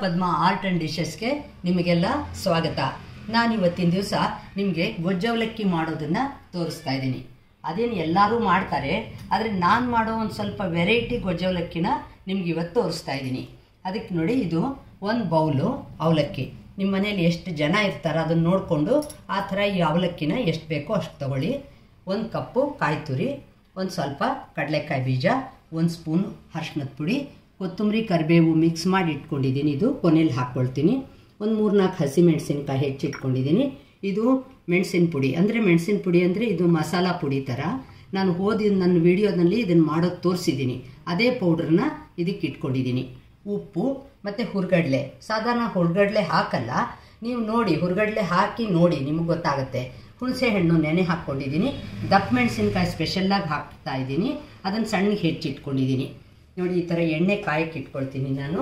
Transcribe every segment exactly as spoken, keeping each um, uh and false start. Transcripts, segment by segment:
Padma art and ಡಿಶಸ್ಗೆ ನಿಮಗೆಲ್ಲ ಸ್ವಾಗತ. ನಾನು ಇವತ್ತಿನ ದಿವಸ ನಿಮಗೆ ಗೊಜ್ಜವಲಕ್ಕಿ ಮಾಡೋದನ್ನು ತೋರಿಸ್ತಾ ಇದ್ದೀನಿ. ಅದೇನು ಎಲ್ಲರೂ ಮಾಡ್ತಾರೆ, ಆದರೆ ನಾನು ಮಾಡೋ ಒಂದು ಸ್ವಲ್ಪ ವೆರೈಟಿ ಗೊಜ್ಜವಲಕ್ಕಿನ ನಿಮ್ಗೆ ಇವತ್ತು ತೋರಿಸ್ತಾ ಇದ್ದೀನಿ. ಅದಕ್ಕೆ ನೋಡಿ, ಇದು ಒಂದು ಬೌಲು ಅವಲಕ್ಕಿ. ನಿಮ್ಮ ಮನೇಲಿ ಎಷ್ಟು ಜನ ಇರ್ತಾರೆ ಅದನ್ನು ನೋಡಿಕೊಂಡು ಆ ಥರ ಈ ಅವಲಕ್ಕಿನ ಎಷ್ಟು ಬೇಕೋ ಅಷ್ಟು ತೊಗೊಳ್ಳಿ. ಒಂದು ಕಪ್ಪು ಕಾಯಿ ತುರಿ, ಒಂದು ಸ್ವಲ್ಪ ಕಡಲೆಕಾಯಿ ಬೀಜ, ಒಂದು ಸ್ಪೂನ್ ಅರಿಶಿನದ ಪುಡಿ, ಕೊತ್ತಂಬರಿ ಕರಿಬೇವು ಮಿಕ್ಸ್ ಮಾಡಿ ಇಟ್ಕೊಂಡಿದ್ದೀನಿ. ಇದು ಕೊನೆಯಲ್ಲಿ ಹಾಕ್ಕೊಳ್ತೀನಿ. ಒಂದು ಮೂರು ನಾಲ್ಕು ಹಸಿಮೆಣಸಿನ್ಕಾಯಿ ಹೆಚ್ಚಿಟ್ಕೊಂಡಿದ್ದೀನಿ. ಇದು ಮೆಣಸಿನ ಪುಡಿ, ಅಂದರೆ ಮೆಣಸಿನ ಪುಡಿ ಅಂದರೆ ಇದು ಮಸಾಲ ಪುಡಿ ಥರ. ನಾನು ಓದಿ ನನ್ನ ವಿಡಿಯೋದಲ್ಲಿ ಇದನ್ನು ಮಾಡೋದು ತೋರಿಸಿದ್ದೀನಿ. ಅದೇ ಪೌಡ್ರನ್ನ ಇದಕ್ಕೆ ಇಟ್ಕೊಂಡಿದ್ದೀನಿ. ಉಪ್ಪು ಮತ್ತು ಹುರ್ಗಡ್ಲೆ. ಸಾಧಾರಣ ಹುರ್ಗಡ್ಲೆ ಹಾಕಲ್ಲ, ನೀವು ನೋಡಿ ಹುರ್ಗಡ್ಲೆ ಹಾಕಿ ನೋಡಿ, ನಿಮಗೆ ಗೊತ್ತಾಗುತ್ತೆ. ಹುಣಸೆ ಹಣ್ಣು ನೆನೆ ಹಾಕ್ಕೊಂಡಿದ್ದೀನಿ. ದಪ್ಪ ಮೆಣಸಿನ್ಕಾಯಿ ಸ್ಪೆಷಲ್ಲಾಗಿ ಹಾಕ್ತಾ ಇದ್ದೀನಿ. ಅದನ್ನು ಸಣ್ಣಗೆ ಹೆಚ್ಚಿಟ್ಕೊಂಡಿದ್ದೀನಿ. ನೋಡಿ, ಈ ಥರ ಎಣ್ಣೆ ಕಾಯಕ್ಕೆ ಇಟ್ಕೊಳ್ತೀನಿ ನಾನು.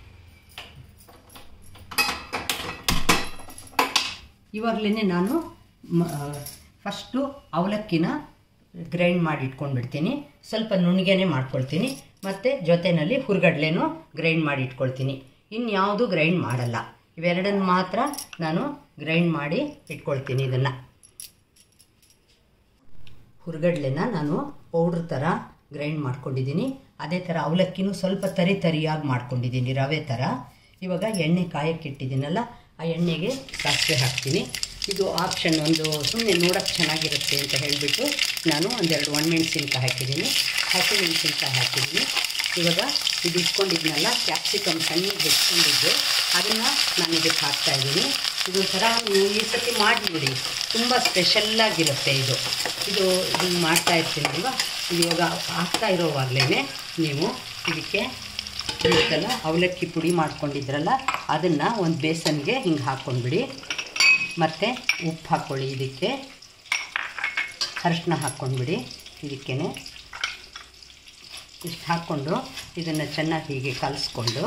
ಇವಾಗಲೇ ನಾನು ಫಸ್ಟು ಅವಲಕ್ಕಿನ ಗ್ರೈಂಡ್ ಮಾಡಿ ಇಟ್ಕೊಂಡ್ಬಿಡ್ತೀನಿ. ಸ್ವಲ್ಪ ನುಣ್ಣಗೆನೇ ಮಾಡ್ಕೊಳ್ತೀನಿ. ಮತ್ತು ಜೊತೆಯಲ್ಲಿ ಹುರ್ಗಡ್ಲೆನೂ ಗ್ರೈಂಡ್ ಮಾಡಿ ಇಟ್ಕೊಳ್ತೀನಿ. ಇನ್ಯಾವುದು ಗ್ರೈಂಡ್ ಮಾಡಲ್ಲ, ಇವೆರಡನ್ನು ಮಾತ್ರ ನಾನು ಗ್ರೈಂಡ್ ಮಾಡಿ ಇಟ್ಕೊಳ್ತೀನಿ. ಇದನ್ನು ಹುರ್ಗಡ್ಲೆನ ನಾನು ಪೌಡ್ರ್ ಥರ ಗ್ರೈಂಡ್ ಮಾಡ್ಕೊಂಡಿದ್ದೀನಿ. ಅದೇ ಥರ ಅವಲಕ್ಕಿನೂ ಸ್ವಲ್ಪ ತರಿ ತರಿಯಾಗಿ ಮಾಡ್ಕೊಂಡಿದ್ದೀನಿ, ರವೆ ಥರ. ಇವಾಗ ಎಣ್ಣೆ ಕಾಯಕ್ಕೆ ಇಟ್ಟಿದ್ದೀನಲ್ಲ, ಆ ಎಣ್ಣೆಗೆ ಸಾಸಿವೆ ಹಾಕ್ತೀನಿ. ಇದು ಆಪ್ಷನ್, ಒಂದು ಸುಮ್ಮನೆ ನೋಡೋಕ್ಕೆ ಚೆನ್ನಾಗಿರುತ್ತೆ ಅಂತ ಹೇಳಿಬಿಟ್ಟು ನಾನು ಒಂದೆರಡು ಒಣಮೆಣಸಿನ್ಕಾಯಿ ಹಾಕಿದ್ದೀನಿ, ಹಸಿ ಮೆಣಸಿನ್ಕಾಯಿ ಹಾಕಿದ್ದೀನಿ. ಇವಾಗ ಇದು ಇಟ್ಕೊಂಡಿದ್ನಲ್ಲ ಕ್ಯಾಪ್ಸಿಕಮ್ ಸಣ್ಣಗೆ ಹೆಚ್ಕೊಂಡಿದ್ದು, ಅದನ್ನು ನಾನು ಇದಕ್ಕೆ ಹಾಕ್ತಾಯಿದ್ದೀನಿ. ಇದೊಂಥರ ನೀವು ಈ ಸತಿ ಮಾಡಿಬಿಡಿ, ತುಂಬ ಸ್ಪೆಷಲ್ಲಾಗಿರುತ್ತೆ ಇದು. ಇದು ಇದನ್ನು ಮಾಡ್ತಾಯಿರ್ತೀನಿ ಅಲ್ವಾ. ಇದು ಇವಾಗ ಹಾಕ್ತಾ ಇರೋವಾಗಲೇ ನೀವು ಇದಕ್ಕೆ ಇದಕ್ಕೆಲ್ಲ ಅವಲಕ್ಕಿ ಪುಡಿ ಮಾಡ್ಕೊಂಡಿದ್ರಲ್ಲ, ಅದನ್ನು ಒಂದು ಬೇಸನ್ಗೆ ಹಿಂಗೆ ಹಾಕ್ಕೊಂಡ್ಬಿಡಿ. ಮತ್ತು ಉಪ್ಪು ಹಾಕ್ಕೊಳ್ಳಿ, ಇದಕ್ಕೆ ಅರಿಶಿನ ಹಾಕ್ಕೊಂಡ್ಬಿಡಿ. ಇದಕ್ಕೇ ಇಷ್ಟು ಹಾಕ್ಕೊಂಡು ಇದನ್ನು ಚೆನ್ನಾಗಿ ಹೀಗೆ ಕಲಿಸ್ಕೊಂಡು,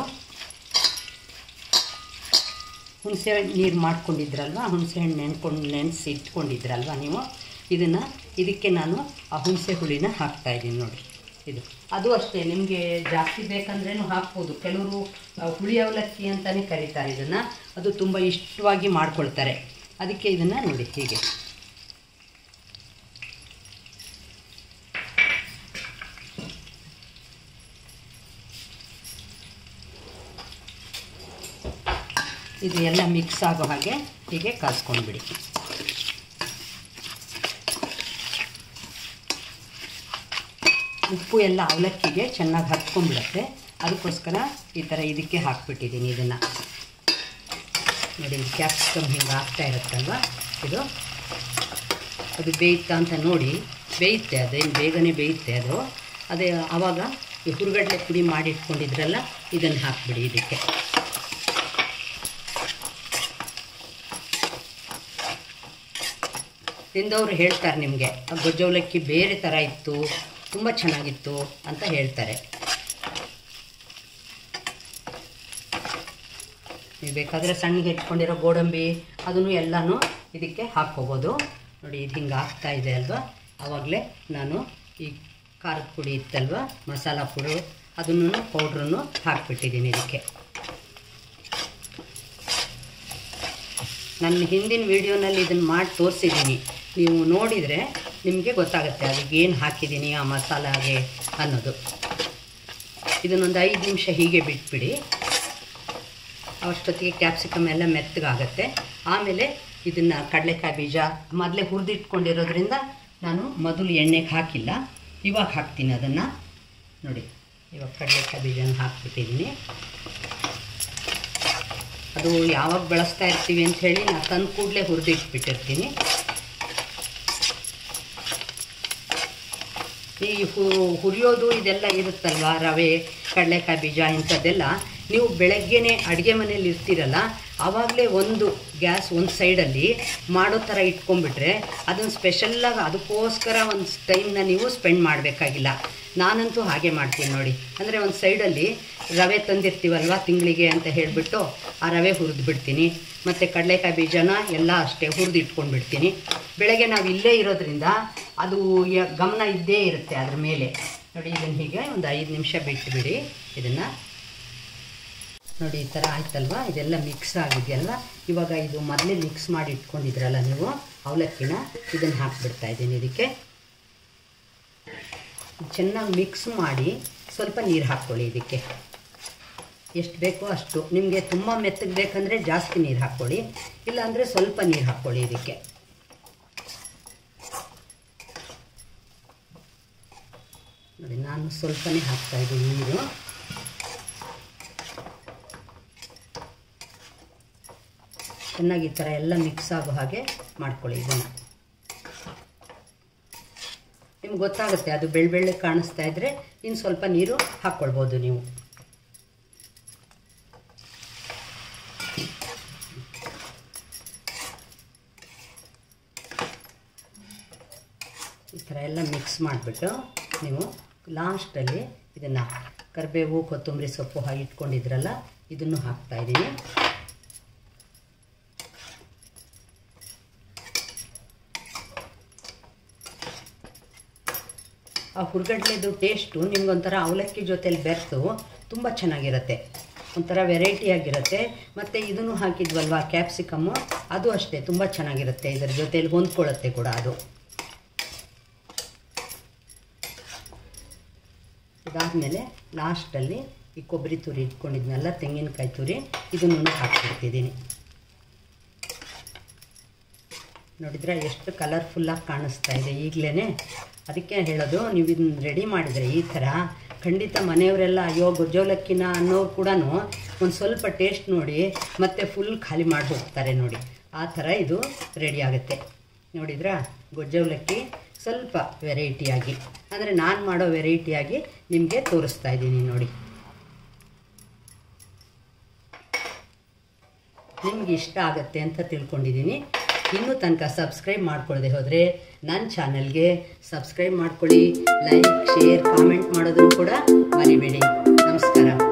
ಹುಣಸೆ ಹಣ್ಣು ನೀರು ಮಾಡ್ಕೊಂಡಿದ್ರಲ್ವ, ಹುಣಸೆ ಹಣ್ಣು ನೆನ್ಕೊಂಡು ನೆನೆಸಿ ಇಟ್ಕೊಂಡಿದ್ರಲ್ವ ನೀವು, ಇದನ್ನು ಇದಕ್ಕೆ ನಾನು ಆ ಹುಣಸೆ ಹುಳಿನ ಹಾಕ್ತಾಯಿದ್ದೀನಿ ನೋಡಿ. ಇದು ಅದು ಅಷ್ಟೇ, ನಿಮಗೆ ಜಾಸ್ತಿ ಬೇಕಂದ್ರೂ ಹಾಕ್ಬೋದು. ಕೆಲವರು ಹುಳಿ ಅವಲಕ್ಕಿ ಅಂತಲೇ ಕರೀತಾರೆ ಇದನ್ನು. ಅದು ತುಂಬ ಇಷ್ಟವಾಗಿ ಮಾಡ್ಕೊಳ್ತಾರೆ. ಅದಕ್ಕೆ ಇದನ್ನು ನೋಡಿ ಹೀಗೆ ಇದು ಎಲ್ಲ ಮಿಕ್ಸ್ ಆಗೋ ಹಾಗೆ ಹೀಗೆ ಕಾಸ್ಕೊಂಡ್ಬಿಡಿ. ಉಪ್ಪು ಎಲ್ಲ ಅವಲಕ್ಕಿಗೆ ಚೆನ್ನಾಗಿ ಹತ್ಕೊಂಡ್ಬಿಡುತ್ತೆ. ಅದಕ್ಕೋಸ್ಕರ ಈ ಥರ ಇದಕ್ಕೆ ಹಾಕ್ಬಿಟ್ಟಿದ್ದೀನಿ. ಇದನ್ನು ನೋಡಿ, ಕ್ಯಾಪ್ಸಿಕಮ್ ಹಿಂಗೆ ಆಗ್ತಾ ಇರುತ್ತಲ್ವ, ಇದು ಅದು ಬೇಯುತ್ತಾ ಅಂತ ನೋಡಿ. ಬೇಯುತ್ತೆ, ಅದೇನು ಬೇಗನೆ ಬೇಯುತ್ತೆ ಅದು. ಅದೇ ಆವಾಗ ಈ ಹುರ್ಗಡ್ಲೆ ಪುಡಿ ಮಾಡಿಟ್ಕೊಂಡಿದ್ರಲ್ಲ, ಇದನ್ನು ಹಾಕ್ಬಿಡಿ ಇದಕ್ಕೆ. ತಿಂದವರು ಹೇಳ್ತಾರೆ ನಿಮಗೆ, ಆ ಗೊಜ್ಜವಲಕ್ಕಿ ಬೇರೆ ಥರ ಇತ್ತು, ತುಂಬ ಚೆನ್ನಾಗಿತ್ತು ಅಂತ ಹೇಳ್ತಾರೆ. ನೀವು ಬೇಕಾದರೆ ಸಣ್ಣಗೆ ಇಟ್ಕೊಂಡಿರೋ ಗೋಡಂಬಿ ಅದನ್ನು ಎಲ್ಲನೂ ಇದಕ್ಕೆ ಹಾಕ್ಕೋಬೋದು. ನೋಡಿ, ಇದು ಹಿಂಗೆ ಆಗ್ತಾಯಿದೆ ಅಲ್ವಾ. ಆವಾಗಲೇ ನಾನು ಈ ಖಾರದ ಪುಡಿ ಇತ್ತಲ್ವ, ಮಸಾಲ ಪುಡಿ, ಅದನ್ನು ಪೌಡ್ರನ್ನು ಹಾಕ್ಬಿಟ್ಟಿದ್ದೀನಿ ಇದಕ್ಕೆ. ನನ್ನ ಹಿಂದಿನ ವೀಡಿಯೋನಲ್ಲಿ ಇದನ್ನು ಮಾಡಿ ತೋರಿಸಿದ್ದೀನಿ, ನೀವು ನೋಡಿದರೆ ನಿಮಗೆ ಗೊತ್ತಾಗುತ್ತೆ ಅದಕ್ಕೆ ಏನು ಹಾಕಿದ್ದೀನಿ ಆ ಮಸಾಲಾಗೆ ಅನ್ನೋದು. ಇದನ್ನೊಂದು ಐದು ನಿಮಿಷ ಹೀಗೆ ಬಿಟ್ಬಿಡಿ. ಅಷ್ಟೊತ್ತಿಗೆ ಕ್ಯಾಪ್ಸಿಕಮ್ ಎಲ್ಲ ಮೆತ್ತಗಾಗುತ್ತೆ. ಆಮೇಲೆ ಇದನ್ನು ಕಡಲೆಕಾಯಿ ಬೀಜ ಮೊದಲೇ ಹುರಿದಿಟ್ಕೊಂಡಿರೋದ್ರಿಂದ ನಾನು ಮೊದಲು ಎಣ್ಣೆಗೆ ಹಾಕಿಲ್ಲ, ಇವಾಗ ಹಾಕ್ತೀನಿ ಅದನ್ನು. ನೋಡಿ, ಇವಾಗ ಕಡಲೆಕಾಯಿ ಬೀಜನ ಹಾಕ್ಬಿಟ್ಟಿದ್ದೀನಿ. ಅದು ಯಾವಾಗ ಬಳಸ್ತಾ ಇರ್ತೀವಿ ಅಂಥೇಳಿ ನಾನು ತಂದು ಕೂಡಲೇ ಹುರಿದಿಟ್ಬಿಟ್ಟಿರ್ತೀನಿ. ಈ ಹುರಿಯೋದು ಇದೆಲ್ಲ ಇರುತ್ತಲ್ವ, ರವೆ, ಕಡಲೆಕಾಯಿ ಬೀಜ ಇಂಥದ್ದೆಲ್ಲ ನೀವು ಬೆಳಗ್ಗೆನೇ ಅಡುಗೆ ಮನೇಲಿ ಇರ್ತೀರಲ್ಲ, ಆವಾಗಲೇ ಒಂದು ಗ್ಯಾಸ್ ಒಂದು ಸೈಡಲ್ಲಿ ಮಾಡೋ ಥರ ಇಟ್ಕೊಂಡ್ಬಿಟ್ರೆ ಅದನ್ನು ಸ್ಪೆಷಲ್ಲಾಗಿ ಅದಕ್ಕೋಸ್ಕರ ಒಂದು ಟೈಮ್ನ ನೀವು ಸ್ಪೆಂಡ್ ಮಾಡಬೇಕಾಗಿಲ್ಲ. ನಾನಂತೂ ಹಾಗೆ ಮಾಡ್ತೀನಿ ನೋಡಿ. ಅಂದರೆ ಒಂದು ಸೈಡಲ್ಲಿ ರವೆ ತಂದಿರ್ತೀವಲ್ವ ತಿಂಗಳಿಗೆ ಅಂತ ಹೇಳಿಬಿಟ್ಟು ಆ ರವೆ ಹುರಿದು ಬಿಡ್ತೀನಿ. ಮತ್ತು ಕಡಲೆಕಾಯಿ ಬೀಜನ ಎಲ್ಲ ಅಷ್ಟೇ ಹುರಿದು ಇಟ್ಕೊಂಡ್ಬಿಡ್ತೀನಿ. ಬೆಳಗ್ಗೆ ನಾವು ಇಲ್ಲೇ ಇರೋದ್ರಿಂದ ಅದು ಗಮನ ಇದ್ದೇ ಇರುತ್ತೆ ಅದ್ರ ಮೇಲೆ. ನೋಡಿ, ಇದನ್ನು ಹೀಗೆ ಒಂದು ಐದು ನಿಮಿಷ ಬಿಟ್ಟುಬಿಡಿ. ಇದನ್ನು ನೋಡಿ ಈ ಥರ ಆಯ್ತಲ್ವ, ಇದೆಲ್ಲ ಮಿಕ್ಸ್ ಆಗಿದೆಯಲ್ಲ. ಇವಾಗ ಇದು ಮೊದಲೇ ಮಿಕ್ಸ್ ಮಾಡಿ ಇಟ್ಕೊಂಡಿದ್ರಲ್ಲ ನೀವು ಅವಲಕ್ಕಿನ, ಇದನ್ನು ಹಾಕಿಬಿಡ್ತಾ ಇದ್ದೀನಿ. ಇದಕ್ಕೆ ಚೆನ್ನಾಗಿ ಮಿಕ್ಸ್ ಮಾಡಿ ಸ್ವಲ್ಪ ನೀರು ಹಾಕ್ಕೊಳ್ಳಿ. ಇದಕ್ಕೆ ಎಷ್ಟು ಬೇಕೋ ಅಷ್ಟು. ನಿಮಗೆ ತುಂಬ ಮೆತ್ತಗೆ ಬೇಕಂದರೆ ಜಾಸ್ತಿ ನೀರು ಹಾಕ್ಕೊಳ್ಳಿ, ಇಲ್ಲಾಂದರೆ ಸ್ವಲ್ಪ ನೀರು ಹಾಕ್ಕೊಳ್ಳಿ. ಇದಕ್ಕೆ ನೋಡಿ ನಾನು ಸ್ವಲ್ಪನೇ ಹಾಕ್ತಾಯಿದ್ದೀನಿ ನೀರು. ಚೆನ್ನಾಗಿ ಈ ಥರ ಎಲ್ಲ ಮಿಕ್ಸ್ ಆಗೋ ಹಾಗೆ ಮಾಡ್ಕೊಳ್ಳಿ. ಇದನ್ನು ನಿಮ್ಗೆ ಗೊತ್ತಾಗುತ್ತೆ, ಅದು ಬೆಳ್ಳ ಬೆಳ್ಳಗೆ ಕಾಣಿಸ್ತಾ ಇದ್ದರೆ ಇನ್ನು ಸ್ವಲ್ಪ ನೀರು ಹಾಕ್ಕೊಳ್ಬೋದು ನೀವು. ಈ ಥರ ಎಲ್ಲ ಮಿಕ್ಸ್ ಮಾಡಿಬಿಟ್ಟು ನೀವು ಲಾಸ್ಟಲ್ಲಿ ಇದನ್ನು ಕರಿಬೇವು ಕೊತ್ತಂಬರಿ ಸೊಪ್ಪು ಹಾಕಿ ಇಟ್ಕೊಂಡಿದ್ರಲ್ಲ, ಇದನ್ನು ಹಾಕ್ತಾಯಿದ್ದೀನಿ. ಆ ಹುರ್ಗಡ್ಲೆದು ಟೇಸ್ಟು ನಿಮ್ಗೊಂಥರ ಅವಲಕ್ಕಿ ಜೊತೆಲಿ ಬೆರೆತು ತುಂಬ ಚೆನ್ನಾಗಿರುತ್ತೆ, ಒಂಥರ ವೆರೈಟಿಯಾಗಿರುತ್ತೆ. ಮತ್ತು ಇದನ್ನು ಹಾಕಿದ್ವಲ್ವ ಕ್ಯಾಪ್ಸಿಕಮ್ಮು, ಅದು ಅಷ್ಟೇ ತುಂಬ ಚೆನ್ನಾಗಿರುತ್ತೆ, ಇದರ ಜೊತೆಲಿ ಹೊಂದ್ಕೊಳ್ಳುತ್ತೆ ಕೂಡ ಅದು. ಇದಾದಮೇಲೆ ಲಾಸ್ಟಲ್ಲಿ ಈ ಕೊಬ್ಬರಿ ತುರಿ ಇಟ್ಕೊಂಡಿದ್ನಲ್ಲ, ತೆಂಗಿನಕಾಯಿ ತುರಿ, ಇದನ್ನು ಹಾಕ್ಬಿಡ್ತಿದ್ದೀನಿ. ನೋಡಿದರೆ ಎಷ್ಟು ಕಲರ್ಫುಲ್ಲಾಗಿ ಕಾಣಿಸ್ತಾ ಇದೆ ಈಗಲೇ. ಅದಕ್ಕೆ ಹೇಳೋದು, ನೀವು ಇದನ್ನ ರೆಡಿ ಮಾಡಿದರೆ ಈ ಥರ ಖಂಡಿತ ಮನೆಯವರೆಲ್ಲ ಅಯ್ಯೋ ಗೊಜ್ಜವಲಕ್ಕಿನ ಅನ್ನೋರು ಕೂಡ ಒಂದು ಸ್ವಲ್ಪ ಟೇಸ್ಟ್ ನೋಡಿ ಮತ್ತು ಫುಲ್ ಖಾಲಿ ಮಾಡಿ ಹೋಗ್ತಾರೆ ನೋಡಿ. ಆ ಥರ ಇದು ರೆಡಿ ಆಗುತ್ತೆ. ನೋಡಿದ್ರಾ, ಗೊಜ್ಜವಲಕ್ಕಿ ಸ್ವಲ್ಪ ವೆರೈಟಿಯಾಗಿ, ಅಂದರೆ ನಾನು ಮಾಡೋ ವೆರೈಟಿಯಾಗಿ ನಿಮಗೆ ತೋರಿಸ್ತಾ ಇದ್ದೀನಿ ನೋಡಿ. ನಿಮ್ಗೆ ಇಷ್ಟ ಆಗುತ್ತೆ ಅಂತ ತಿಳ್ಕೊಂಡಿದ್ದೀನಿ. ಇನ್ನೂ ತನಕ ಸಬ್ಸ್ಕ್ರೈಬ್ ಮಾಡ್ಕೊಳ್ಳದೆ ಹೋದರೆ ನನ್ನ ಚಾನಲ್ಗೆ ಸಬ್ಸ್ಕ್ರೈಬ್ ಮಾಡ್ಕೊಳ್ಳಿ. ಲೈಕ್, ಶೇರ್, ಕಾಮೆಂಟ್ ಮಾಡೋದನ್ನು ಕೂಡ ಮರಿಬೇಡಿ. ನಮಸ್ಕಾರ.